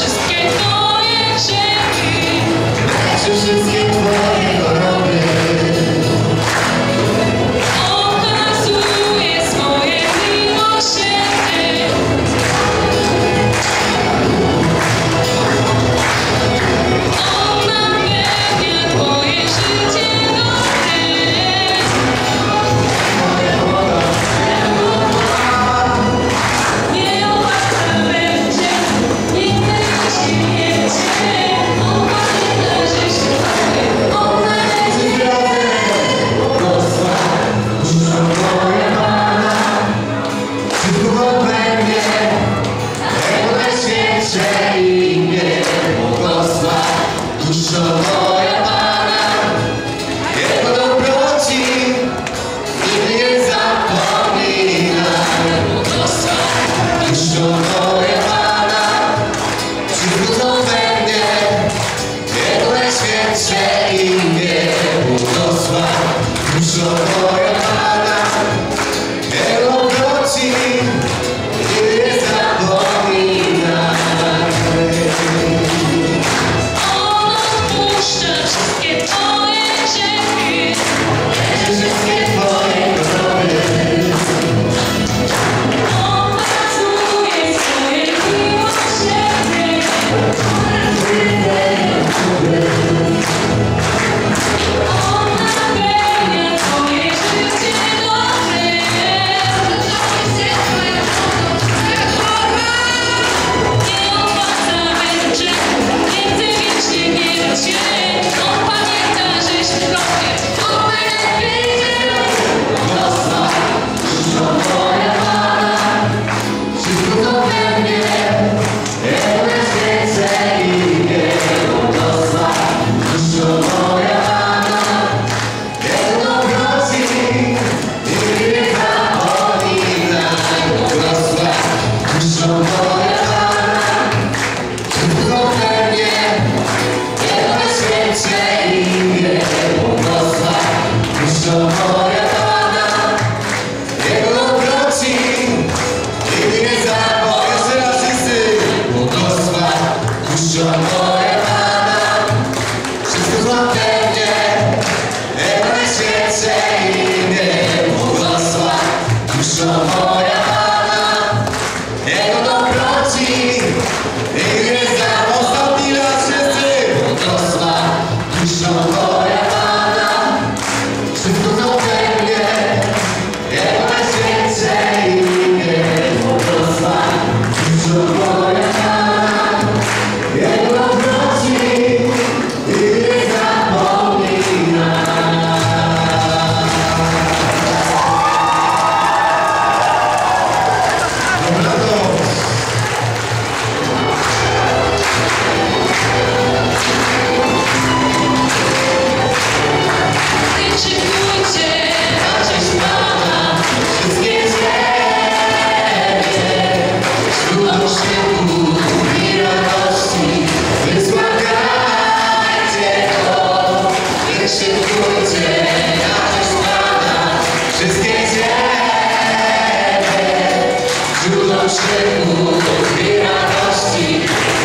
wszystkie Twoje grzechy, leczy wszystkie Twoje choroby. okazuje swoje miłosierdzie. On napełnia Twoje życie dobrem. Nie obawa będzie, nigdy Cię nie będzie. On pamięta, że się bawi, on należy Duszo moja Pana, wszystko we mnie, Jego najświętsze imię błogosław. Duszo moja Pana, Jego dobroci nigdy nie zapominaj. Błogosław. Duszo moja Pana, wszystko we mnie, Jego najświętsze imię błogosław. Duszo moja Pana, Jego dobroci nigdy nie zapominaj. On odpuszcza wszystkie Twoje grzechy, Leczy wszystkie Twoje choroby. okazuje swoje miłosierdzie. On napełnia Twoje życie dobrem. Nie opłaca będzie, nigdy wiecznie nie będzie. On pamięta, że się kochnie, on najlepiej. Duszo moja Pana, wszystko we mnie, Jego najświętsze imię błogosław. Duszo moja Pana, Jego dobroci nigdy nie zapominaj. Błogosław. Duszo moja Pana, wszystko we mnie, Jego najświętsze imię błogosław. Duszo moja Pana, Jego dobroci nigdy nie zapominaj. Jeszcze raz wszyscy. Błogosław. Duszo moja Pana, wszystko we mnie, Jego najświętsze imię błogosław. Duszo moja Pana, Jego dobroci nigdy nie zapominaj. Ostatni raz wszyscy. Błogosław. Duszo moja Pana, wszystko we mnie, Jego najświętsze imię błogosław. Duszo moja Pana, Jego dobroci nigdy nie zapominaj. Dobranoc. Wyczekujcie na cześć Pana, Wszystkie ziemie, źródło szczytu i radości, wysławiajcie Go. Wyczekujcie na cześć Pana, wszystkie ziemie, źródło szczytu i radości,